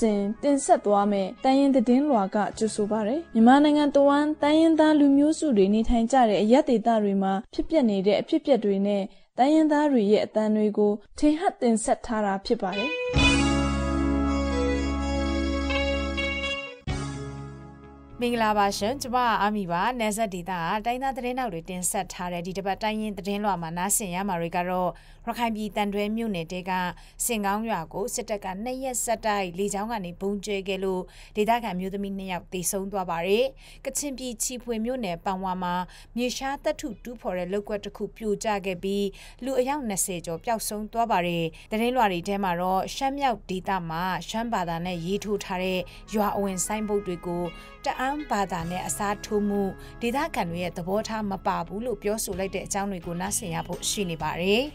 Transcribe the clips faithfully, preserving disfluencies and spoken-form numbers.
စဉ်တင်ဆက်သွားမယ်တိုင်းရင်းသတင်းလွှာကကြိုဆိုပါရယ်မြန်မာနိုင်ငံတဝန်းတိုင်းရင်းသားလူမျိုးစုတွေနေထိုင်ကြတဲ့အရပ်ဒေသတွေမှာဖြစ်ပျက်နေတဲ့အဖြစ်အပျက်တွေနဲ့တိုင်းရင်းသားတွေရဲ့အသံတွေကိုထင်ဟပ်တင်ဆက်ထားတာဖြစ်ပါတယ်မင်္ဂလာပါရှင်ကျမအာမီပါနယ်စပ်ဒေသကတိုင်းသားသတင်းနောက်တွေတင်ဆက်ထားတဲ့ဒီတစ်ပတ်တိုင်းရင်းသတင်းလွှာမှာနားဆင်ရမှာတွေကတော့ရခိုင်ပြည်တန်တွဲမြို့နယ်တဲကစင်ကောင်းရွာကိုစစ်တပ်ကနှစ်ရက်ဆက်တိုက်လေကြောင်းကနေဘုံကျဲခဲ့လို့ဒေသခံမျိုးသမီးနှစ်ယောက်တေဆုံးသွားပါတယ်ကချင်ပြည်ချီဖွေမြို့နယ်ပန်ဝါမှာမြေရှားတပ်ထုတူးဖော်တဲ့လုပ်ကွက်တစ်ခုပြိုကျခဲ့ပြီးလူအယောက်၂၀ကျော်ပျောက်ဆုံးသွားပါတယ်သတင်းလွှာတွေထဲမှာတော့ရှမ်းမြောက်ဒေသမှာရှမ်းဘာသာနဲ့ရေးထိုးထားတဲ့ရွာအဝင်ဆိုင်ဘုတ်တွေကိုတအန်းဘာသာနဲ့အစားထိုးမှုဒေသခံတွေရဲ့သဘောထားမပါဘူးလို့ပြောဆိုလိုက်တဲ့အကြောင်းတွေကိုနားဆင်ရဖို့ရှိနေပါတယ်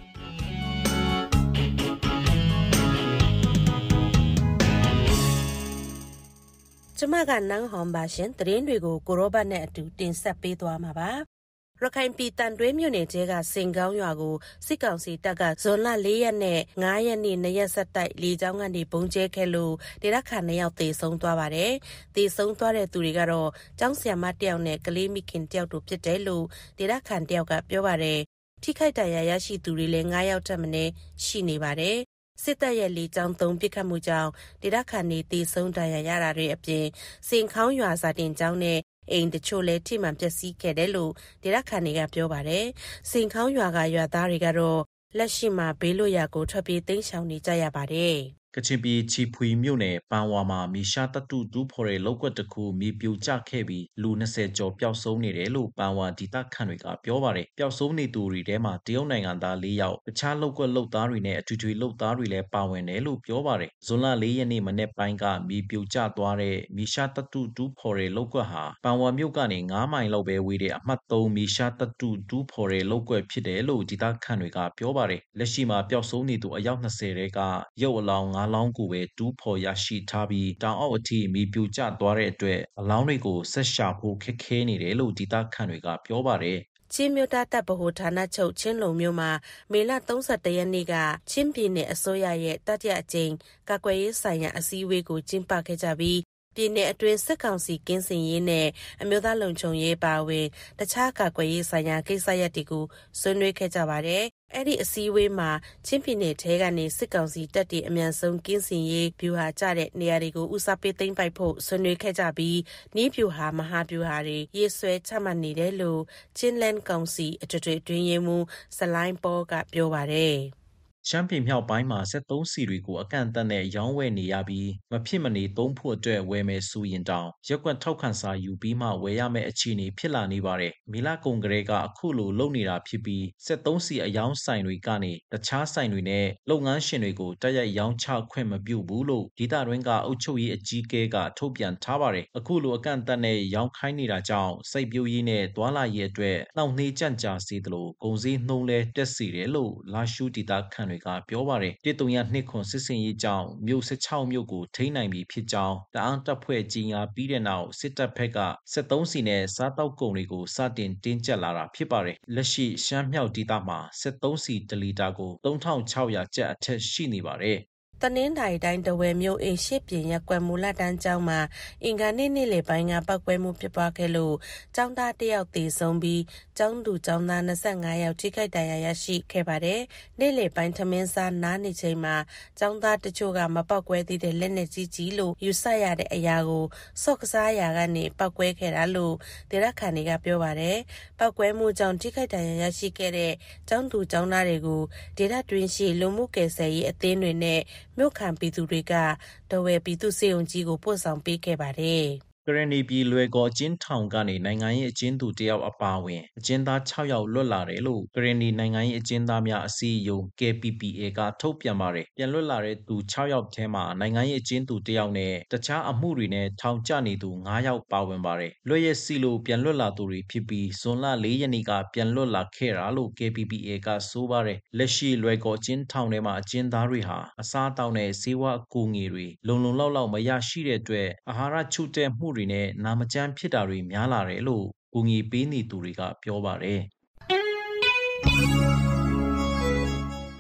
ကျမကနန်းဟောင်ပါရှင်သတင်းတွေကိုကိုရောဘတ်နဲ့အတူတင်ဆက်ပေးသွားမှာပါရခိုင်ပြည်တန်တွဲမြို့နယ်ကျဲကစင်ကောင်းရွာကိုစစ်ကောင်စီတပ်ကဇွန်လ၄ရက်နဲ့၅ရက်နေ့နှစ်ရက်ဆက်တိုက်လေကြောင်းကနေပုံကျဲခဲ့လို့ဒေသခံနှစ်ယောက်သေဆုံးသွားပါတယ်။သေဆုံးသွားတဲ့သူတွေကတော့ကျောင်းဆရာမတယောက်နဲ့ကလေးမိခင်တယောက်တို့ဖြစ်တယ်လို့ဒေသခံတယောက်ကပြောပါတယ်။ထိခိုက်ဒဏ်ရာရရှိသူတွေလည်း၅ယောက်ထက်မနည်းရှိနေပါတယ်။စစ်တပ်ရဲ့လေကြောင်းသုံးပစ်ခတ်မှုကြောင့်ဒေသခံတွေသေဆုံးဒဏ်ရာရတာတွေအပြင်စင်ခေါင်းရွာစာတင်ကျောင်းနဲ့အိမ်တချို့လည်းထိမှန်ပျက်စီးခဲ့တယ်လို့ဒေသခံတွေကပြောပါတယ်။စင်ခေါင်းရွာကရွာသားတွေကတော့လက်ရှိမှာဘေးလွတ်ရာကိုထွက်ပြေးတိမ်းရှောင်နေကြရပါတယ်။ကချင်ပြည်ချီဖွေမြို့နယ်ပန်ဝါမှာမြေရှားတပ်ထုတူးဖော်တဲ့လုပ်ကွက်တစ်ခုမြေပြိုကျခဲ့ပြီးလူ၂၀ကျော်ပျောက်ဆုံးနေတယ်လို့ပန်ဝါဒေသခံတွေကပြောပါတယ်။ပျောက်ဆုံးနေသူတွေထဲမှာတရုတ်နိုင်ငံသား၄ယောက်တခြားလုပ်ကွက်လုပ်သားတွေနဲ့အထွေထွေလုပ်သားတွေလည်းပါဝင်တယ်လို့ပြောပါတယ်။ဇွန်လ၄ရက်နေ့မနေ့ပိုင်းကမြေပြိုကျသွားတဲ့မြေရှားတပ်ထုတူးဖော်တဲ့လုပ်ကွက်ဟာပန်ဝါမြို့ကနေ၅မိုင်လောက်ပဲဝေးတဲ့အမှတ်၃မြေရှားတပ်ထုတူးဖော်တဲ့လုပ်ကွက်ဖြစ်တယ်လို့ဒေသခံတွေကပြောပါတယ်။လက်ရှိမှာပျောက်ဆုံးနေသူအယောက်၂၀တဲကရုပ်အလောင်း၅လောင်းကိုပဲတူးဖော်ရရှိထားပြီးတောင်အောက်အထိမြေပြိုကျသွားတဲ့အတွက်အလောင်းတွေကိုဆက်ရှာဖို့ခက်ခဲနေတယ်လို့ဒေသခံတွေကပြောပါတယ်ချင်းမြို့သားတပ်ဗဟိုဌာနချုပ်ချင်းလုံမြို့မှာမေလ၃၁ရက်နေ့ကချင်းပြည်နယ်အစိုးရရဲ့တတိယအကြိမ်ကာကွယ်ရေးဆိုင်ရာအစည်းအဝေးကိုကျင်းပခဲ့ကြပြီးပြည်내အတွင်းစစ်ကောင်စီကင်းစင်ရေးနဲ့အမျိုးသားလုံခြုံရေးပါဝင်တခြားကာကွယ်ရေးဆိုင်ရာကိစ္စရပ်တွေကိုဆွေးနွေးခဲ့ကြပါတယ်။အဲ့ဒီအစည်းအဝေးမှာချင်းပြည်နယ်ထဲကနေစစ်ကောင်စီတပ်တွေအမြန်ဆုံးကင်းစင်ရေးဗျူဟာကျတဲ့နေရာတွေကိုဦးစားပေးသိမ်းပိုက်ဖို့ဆွေးနွေးခဲ့ကြပြီးနီးဗျူဟာမဟာဗျူဟာတွေရေးဆွဲချမှတ်နေတယ်လို့ချင်းလန်ကောင်စီအထွေထွေအတွင်းရေးမှူးစလိုင်းပေါ်ကပြောပါတယ်။ရှမ်းပြည်မြောက်ပိုင်းမှာစက်သုံးဆီတွေကိုအကန့်အသတ်နဲ့ရောင်းဝယ်နေရပြီးမဖြစ်မနေသုံးဖို့အတွက်ဝယ်မယ်ဆိုရင်တောင်ရက်ကွက်ထောက်ခံစာယူပြီးမှဝယ်ရမယ့်အခြေအနေဖြစ်လာနေပါတယ်။မီလကုံကလေးကအခုလိုလုပ်နေတာဖြစ်ပြီးစက်သုံးဆီအယောင်းဆိုင်တွေကနေတခြားဆိုင်တွေနဲ့လုပ်ငန်းရှင်တွေကိုတိုက်ရိုက်ရောင်းချခွင့်မပြုဘူးလို့ဒေသတွင်းကအုပ်ချုပ်ရေးအကြီးအကဲကထုတ်ပြန်ထားပါတယ်။အခုလိုအကန့်အသတ်နဲ့ရောင်းခိုင်းနေတာကြောင့်စိုက်ပျိုးရေးနဲ့တွာလာရေးအတွက်နှောင့်နှေးကြန့်ကြာစေသလိုကုန်စည်နှုန်းလဲတက်စေတယ်လို့လာရှုဒေသခံတွေကပြောပါတယ်တစ်တုံရနှစ်ခွန်စစ်စင်ရေးကြောင့်မြို့၁၆မြို့ကိုထိန်းနိုင်ပြီဖြစ်ကြောင်းတအောင်းတပ်ဖွဲ့ကြီးညာပြီးတဲ့နောက်စစ်တပ်ဘက်ကစက်သုံးစီနဲ့စားတောက်ကုန်တွေကိုစတင်တင်းကျပ်လာတာဖြစ်ပါတယ်လက်ရှိရှမ်းမြောက်ဒေသမှာစက်သုံးစီတစ်လီတာကို၃ထောင်၆ရာကျပ်အထက်ရှိနေပါတယ်တနင်္သာရီတိုင်းတဝယ်မြို့အိမ်ရှိပြင်ရက်ကွက်မူလတန်းကျောင်းမှာအင်္ဂါနေ့နေ့လယ်ပိုင်းကပောက်ကွဲမှုဖြစ်ပွားခဲ့လို့ကျောင်းသားတစ်ယောက်သေဆုံးပြီးကျောင်းသူကျောင်းသား၂၅ယောက်ထိခိုက်ဒဏ်ရာရရှိခဲ့ပါတယ်။နေ့လယ်ပိုင်းထမင်းစားနားနေချိန်မှာကျောင်းသားတချို့ကမပောက်ကွဲသေးတဲ့လက်နက်ကြီးကြီးလို့ယူဆရတဲ့အရာကိုစော့ကစားရာကနေပောက်ကွဲခဲ့တာလို့ဒေသခံတွေကပြောပါတယ်။ပောက်ကွဲမှုကြောင့်ထိခိုက်ဒဏ်ရာရရှိခဲ့တဲ့ကျောင်းသူကျောင်းသားတွေကိုဒေသတွင်းရှိလူမှုကယ်ဆယ်ရေးအသင်းတွေနဲ့မြို့ခံပြည်သူတွေကတဝယ်ပြည်သူစေုံကြီးကိုပို့ဆောင်ပေးခဲ့ပါတယ်။ကရနီပြည်လွယ်ကော်အကျဉ်းထောင်ကနေနိုင်ငံရေးအကျဉ်းသူတယောက်အပါအဝင်အကျဉ်းသား၆ယောက်လွတ်လာတယ်လို့ကရနီနိုင်ငံရေးအကျဉ်းသားများအစည်းအရုံး K P P A ကထုတ်ပြန်ပါတယ်။ပြန်လွတ်လာတဲ့သူ၆ယောက်ထဲမှာနိုင်ငံရေးအကျဉ်းသူတယောက်နဲ့တခြားအမှုတွေနဲ့ထောင်ကျနေသူ၅ယောက်ပါဝင်ပါတယ်။လွတ်ရက်စီလို့ပြန်လွတ်လာသူတွေဖြစ်ပြီးဇွန်လ၄ရက်နေ့ကပြန်လွတ်လာခဲ့တာလို့ K P P A ကဆိုပါတယ်။လက်ရှိလွယ်ကော်အကျဉ်းထောင်ထဲမှာအကျဉ်းသားတွေဟာအစားအသောက်နဲ့ဆေးဝါးအကူအညီတွေလုံလုံလောက်လောက်မရရှိတဲ့အတွက်အာဟာရချို့တဲ့မှုတွေနဲ့နာမကျန်းဖြစ်တာတွေများလာတယ်လို့ကူညီပေးနေသူတွေကပြောပါတယ်အ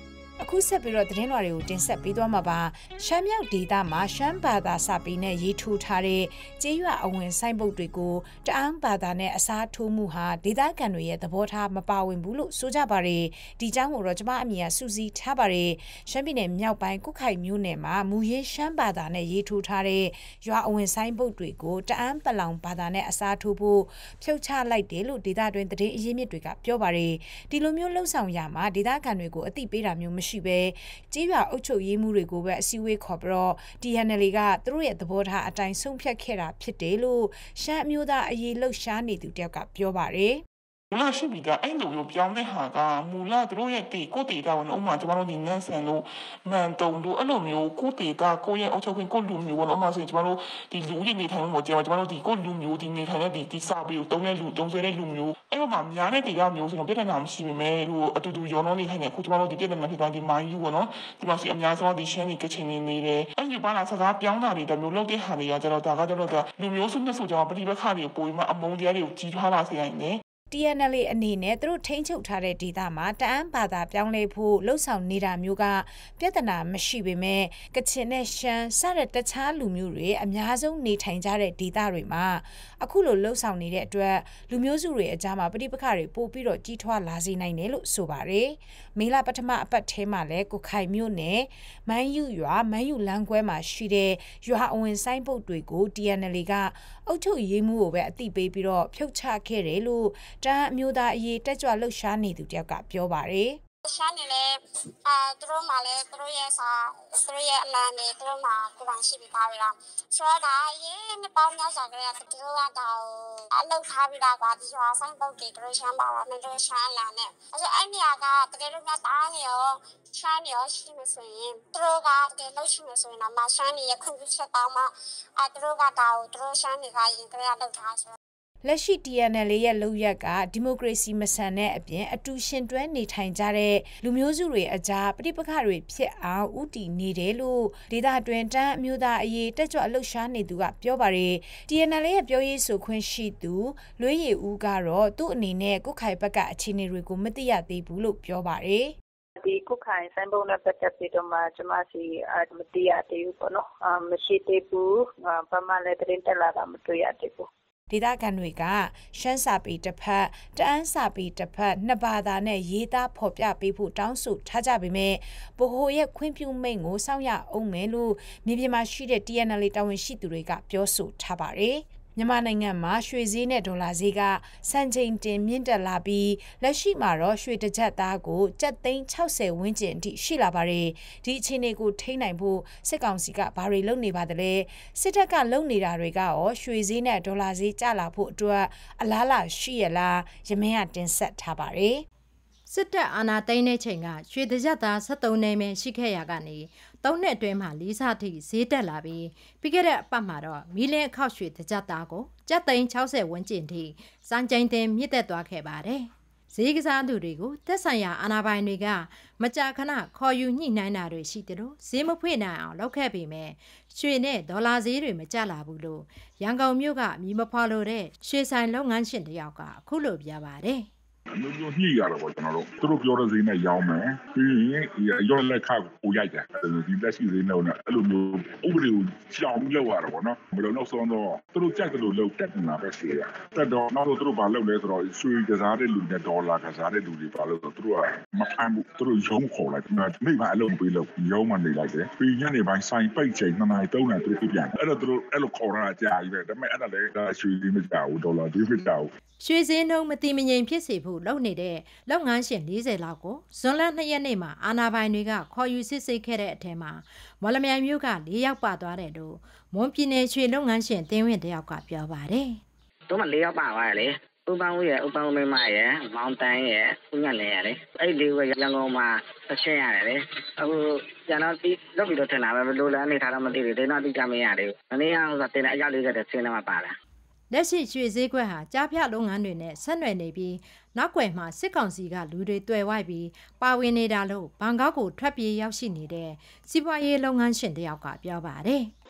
အခုဆက်ပြီးတော့သတင်းလွှာတွေကိုတင်ဆက်ပေးသွားမှာပါရှမ်းမြောက်ဒေသမှာရှမ်းဘာသာစာပေနဲ့ရေးထိုးထားတဲ့ကျေးရွာအဝင်ဆိုင်ပုတ်တွေကိုတအန်းဘာသာနဲ့အစားထိုးမှုဟာဒေသခံတွေရဲ့သဘောထားမပါဝင်ဘူးလို့ဆိုကြပါတယ်ဒီကြောင့်ကိုတော့ကျွန်မအမြင်ကစူးစီးထားပါတယ်ရှမ်းပြည်နယ်မြောက်ပိုင်းကုခိုင်မြို့နယ်မှာမူရင်းရှမ်းဘာသာနဲ့ရေးထိုးထားတဲ့ရွာအဝင်ဆိုင်ပုတ်တွေကိုတအန်းပလောင်ဘာသာနဲ့အစားထိုးဖို့ဖြုတ်ချလိုက်တယ်လို့ဒေသတွင်းသတင်းအရင်းမြစ်တွေကပြောပါတယ်ဒီလိုမျိုးလှုပ်ဆောင်ရမှာဒေသခံတွေကိုအသိပေးတာမျိုးမရှိဘဲကြေးရွာအုပ်ချုပ်ရေးမှုတွေကိုပဲအစည်းအဝေးခေါ်ပြီးတော့ T N L ကသူတို့ရဲ့သဘောထားအတိုင်းဆုံးဖြတ်ခဲ့တာဖြစ်တယ်လို့ရှမ်းအမျိုးသားအရေးလှုပ်ရှားနေသူတယောက်ကပြောပါတယ်မူလရှိပြီးသားအဲ့လိုမျိုးပြောင်းတဲ့ဟာကမူလသူတို့ရဲ့တီကိုတီတာဝင်ဥမာကျွန်တော်တို့ဒီနန်းဆန်လို့မန်တုံတို့အဲ့လိုမျိုးကိုတီတာကိုရဲ့အုပ်ချုပ်ခွင့်ကိုလူမျိုးပေါ့နော်ဥမာဆိုရင်ကျွန်တော်တို့ဒီလူကြီးနေထိုင်မှုပေါ့ကျွန်တော်တို့ဒီကိုလူမျိုးဒီနေထိုင်တဲ့ဒီဒီစာပေကိုတုံးတဲ့လူတုံးဆွဲတဲ့လူမျိုးအဲ့လိုမှများတဲ့တီတာမျိုးဆိုတော့ပြဿနာမရှိပေမဲ့ဟိုအတူတူရောနှောနေထိုင်တဲ့ခုကျွန်တော်တို့ဒီပြဿနာဖြစ်သွားဒီမိုင်းယူပေါ့နော်ဒီမှာစီအများဆုံးဒီရှမ်းကြီးကချင်နေနေတယ်အဲ့ဒီဘာသာစကားပြောင်းတာတွေတမျိုးလုပ်တဲ့ဟာတွေကကျွန်တော်ဒါကကျွန်တော်ကလူမျိုးစုနဲ့ဆိုကြတော့ပဋိပက္ခတွေကိုပိုပြီးမှအမုန်းတရားတွေကိုကြီးထွားလာစေနိုင်တယ် T N L အနေနဲ့သူတို့ထိန်းချုပ်ထားတဲ့ဒေသမှာတအန်းဘာသာပြောင်းလဲဖို့လှုပ်ဆောင်နေတာမျိုးကပြဿနာမရှိပေမဲ့ကချင်နဲ့ရှမ်းစတဲ့တခြားလူမျိုးတွေအများဆုံးနေထိုင်ကြတဲ့ဒေသတွေမှာအခုလိုလှုပ်ဆောင်နေတဲ့အတွက်လူမျိုးစုတွေအကြားမှာပဋိပက္ခတွေပိုပြီးတော့ကြီးထွားလာစေနိုင်တယ်လို့ဆိုပါတယ်။မေလပထမအပတ်ထဲမှာလဲကိုခိုင်မြို့နယ်မန်းယူရွာမန်းယူလမ်းကွဲမှာရှိတဲ့ရွာအဝင်ဆိုင်ပုတ်တွေကို T N L ကအုပ်ချုပ်ရေးမှုကိုပဲအသိပေးပြီးတော့ဖြုတ်ချခဲ့တယ်လို့တအန်းအမျိုးသားအရေးတက်ကြွလှုပ်ရှားနေသူတယောက်ကပြောပါတယ်ရှမ်းနေလေအဲသူတို့မှလည်းသူတို့ရဲ့စာသူတို့ရဲ့အလံတွေသူတို့မှကိုယ်ပိုင်ရှိပြီးသားပဲလားဆိုတော့ဒါရေးနှစ်ပေါင်းများစွာကလေးကသူတို့ကတော့အလုပ်ထားပြီးသားကွာဒီရွာဆိုင်ပုတ်တွေသူတို့ရှမ်းပါတာနဲ့သူတို့ရှမ်းအလံနဲ့အဲဆိုအဲ့နေရာကတကယ်လို့များတားနေရောရှမ်းနေရောရှိနေဆိုရင်သူတို့ကတကယ်လို့ရှိနေဆိုရင်တော့မရှမ်းနေရခွင့်ပြုချက်တောင်းမှအဲသူတို့ကဒါကိုသူတို့ရှမ်းတွေကရင်ကလေးကလုပ်ထားဆိုလက်ရှိ T N L ရဲ့လုပ်ရက်ကဒီမိုကရေစီမဆန်တဲ့အပြင်အတူရှင်တွဲနေထိုင်ကြတဲ့လူမျိုးစုတွေအကြားပဋိပက္ခတွေဖြစ်အောင်ဥတီနေတယ်လို့ဒေသတွင်တန်းအမျိုးသားအရေးတက်ကြွလှုပ်ရှားနေသူကပြောပါတယ် T N L ရဲ့ပြောရေးဆိုခွင့်ရှိသူလွေးရည်ဦးကတော့သူ့အနေနဲ့ကုခိုင်ဘက်ကအခြေအနေတွေကိုမသိရသေးဘူးလို့ပြောပါတယ်ဒီကုခိုင်စံပုံနဲ့ပတ်သက်ပြီးတော့မှကျွန်မစီမသိရသေးဘူးပေါ့နော်မရှိသေးဘူးဘာမှလည်းတင်တက်လာတာမတွေ့ရသေးဘူးဒေသခံတွေကရှမ်းစာပေတစ်ဖက်တအန်းစာပေတစ်ဖက်နှစ်ဘာသာနဲ့ရေးသားဖော်ပြပေးဖို့တောင်းဆိုထားကြပေမဲ့ဗဟိုရဲ့ခွင့်ပြုမိန့်ကိုစောင့်ရအောင်မယ်လို့မြေပြင်မှာရှိတဲ့ T N L တာဝန်ရှိသူတွေကပြောဆိုထားပါတယ်မြန်မာနိုင်ငံမှာရွှေဈေးနဲ့ဒေါ်လာဈေးကစံချိန်တင်မြင့်တက်လာပြီးလက်ရှိမှာတော့ရွှေတစ်ကျပ်သားကိုကျပ်သိန်း၆၀ဝန်းကျင်အထိရှိလာပါတယ်ဒီအခြေအနေကိုထိန်းနိုင်ဖို့စစ်ကောင်စီကဘာတွေလုပ်နေပါသလဲစစ်တပ်ကလုပ်နေတာတွေကရောရွှေဈေးနဲ့ဒေါ်လာဈေးကျလာဖို့အတွက်အလားအလာရှိရလားရမင်းကတင်ဆက်ထားပါတယ်စစ်တပ်အာဏာသိမ်းတဲ့ချိန်ကရွှေတစ်ကျပ်သား73နေမယ်ရှိခဲ့ရကနေသုံးနှစ်အတွင်းမှာလေးစားထိဈေးတက်လာပြီးပြီးခဲ့တဲ့အပတ်မှာတော့မီလင်းအခောက်ရွှေတစ်ကျပ်သားကိုကျပ်သိန်း၆၀ဝန်းကျင်ထိစံချိန်တင်မြင့်တက်သွားခဲ့ပါတယ်ဈေးကစားသူတွေကိုသက်ဆိုင်ရာအာဏာပိုင်တွေကမကြာခဏခေါ်ယူညှိနှိုင်းတာတွေရှိတယ်လို့ဈေးမဖွင့်နိုင်အောင်လုပ်ခဲ့ပေမဲ့ရွှေနဲ့ဒေါ်လာဈေးတွေမကျလာဘူးလို့ရန်ကုန်မြို့ကမြီမဖွာလို့တဲ့ရွှေဆိုင်လုပ်ငန်းရှင်တယောက်ကအခုလိုပြောပါတယ်မျိုးမျိုးညှိရတော့ကျွန်တော်တို့သူတို့ပြောတဲ့ဈေးနဲ့ရောင်းမယ်ပြီးရင်ရောလက်ခကိုပို့ရိုက်တယ်ဒီလက်ရှိဈေးနဲ့အဲ့လိုမျိုးဥပဒေကိုရှောင်ပြီးလောက်ရတော့ဗောနော်ဘယ်လိုနောက်ဆုံးတော့သူတို့ကြိုက်တယ်လို့လောက်တက်နေတာပဲရှိရတက်တော့နောက်တော့သူတို့ဘာလုပ်လဲဆိုတော့ရွှေကစားတဲ့လူနဲ့ဒေါ်လာကစားတဲ့လူတွေဘာလို့ဆိုသူတို့ကမဖမ်းဘူးသူတို့ရုံးခေါ်လိုက်တယ်မိဘအလုံးပေးလို့ရုံးမှနေလိုက်တယ်ပြီးညနေပိုင်းဆိုင်ပိတ်ချိန်နှစ်နာရီသုံးနာရီသူတို့ပြန်အဲ့တော့သူတို့အဲ့လိုခေါ်ရတာကြာပြီပဲဒါပေမဲ့အဲ့ဒါလည်းရွှေဈေးမကျဘူးဒေါ်လာဈေးမကျဘူးရွှေဈေးနှုန်းမတည်မငြိမ်ဖြစ်စေဖို့လုပ်နေတဲ့လုပ်ငန်းရှင်၄၀လောက်ကိုဇွန်လ၂ရက်နေ့မှာအာဏာပိုင်တွေကခေါ်ယူစစ်ဆေးခဲ့တဲ့အထက်မှာမော်လမြိုင်မြို့က၄ယောက်ပါသွားတယ်လို့မွန်ပြည်နယ်ရွှေလုပ်ငန်းရှင်တင်းဝင်းတယောက်ကပြောပါတယ်။တို့မှ၄ယောက်ပါသွားတယ်လေ။ဥပန်းဦးရဲ့ဥပန်းဦးမိမရဲ့မောင်တန်းရဲ့ဦးညက်လည်းရလေ။အဲ့ဒီလေးကရန်ကုန်မှာတစ်ချက်ရတယ်လေ။အခုကျန်တော့ဒီလုပ်ပြီးတော့ထင်တာပဲဘယ်လိုလဲအနေထားတော့မသိဘူး။ဒီနောက်တိကျမရသေးဘူး။မနေ့ကဟိုကတင်တဲ့အယောက်၄၀တဲ့ဆင်းထဲမှာပါလာ။လက်ရှိရွှေဈေးကွက်ဟာကြားဖြတ်လုပ်ငန်းတွေနဲ့ဆက်နွယ်နေပြီးနောက်ွယ်မှာစစ်ကောင်စီကလူတွေတွေ့ဝိုက်ပြီးပါဝင်နေတာလို့ဘန်ကောက်ကိုထွက်ပြေးရောက်ရှိနေတဲ့စီးပွားရေးလုပ်ငန်းရှင်တယောက်ကပြောပါတယ်။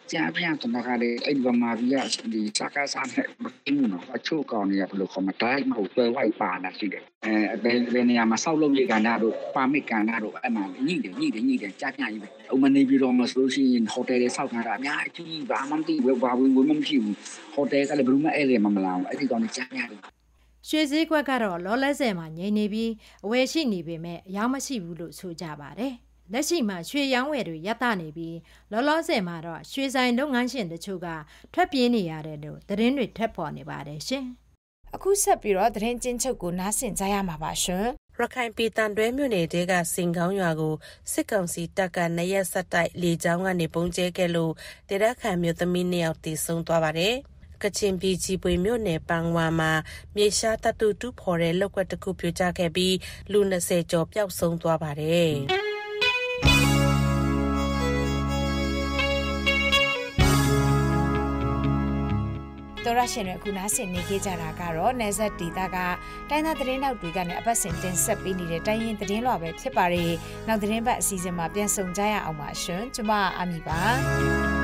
ကြားပြတော့ကလေအဲ့ဒီမှာပြဒီစကားစားတဲ့အင်းနော်အချို့ကောင်တွေကဘယ်လိုခေါ်မတိုင်းမဟုတ်ပဲဝိုက်ပါလာရှိတယ်အဲဘယ်နေရာမှာစောက်လုပ်ရကန်တာတို့ပါမစ်ကန်တာတို့အဲ့မှာညှိတယ်ညှိတယ်ညှိတယ်ကြားပြကြီးပဲဥမနေပြီးတော့မဆိုလို့ရှိရင်ဟိုတယ်တွေစောက်ထားတာအများကြီးဘာမှမသိဘူးဘာဝင်ဝင်မရှိဘူးဟိုတယ်ကလည်းဘယ်လိုမှအဲ့လေမမလာဘူးအဲ့ဒီကောင်ကြားပြတယ်ရွှေစည်းကွက်ကတော့လောလဲဆယ်မှာငြိမ်နေပြီးအဝယ်ရှိနေပေမဲ့အရောက်မရှိဘူးလို့ဆိုကြပါတယ်လက်ရှိမှာရွှေရောင်းဝယ်တွေရပ်တနေပြီးလောလောဆယ်မှာတော့ရွှေဆိုင်လုပ်ငန်းရှင်တချို့ကထွက်ပြေးနေရတယ်လို့သတင်းတွေထပ်ပေါ်နေပါတယ်ရှင်အခုဆက်ပြီးတော့သတင်းချင်းချုပ်ကိုနားဆင်ကြရမှာပါရှင်ရခိုင်ပြည်တန်တွဲမြို့နယ်တဲကစင်ကောင်းရွာကိုစစ်ကောင်စီတပ်ကနရက်ဆက်တိုက်လေကြောင်းကနေပုံကျဲခဲ့လို့ဒေသခံမျိုးသမီးနှစ်ယောက်တေဆုံးသွားပါတယ်ကချင်ပြည်ကြီးပွေမြို့နယ်ပန်းဝါမှာမြေရှားတတူတူဖော်တဲ့လောက်ကွက်တစ်ခုပြိုကျခဲ့ပြီးလူ၂၀ကျော်ပျောက်ဆုံးသွားပါတယ်တော်ရရှင်တွေအခုနားဆင်နေကြကြတာကတော့နယ်စပ်ဒေသကတိုင်းသားသတင်းနောက်တွေကနေအပတ်စဉ်တင်ဆက်ပေးနေတဲ့တိုင်းရင်သတင်းလွှာပဲဖြစ်ပါတယ်။နောက်သတင်းပတ်အစီအစဉ်မှာပြန်ဆုံကြရအောင်ပါရှင်။ကျွန်မအာမီပါ။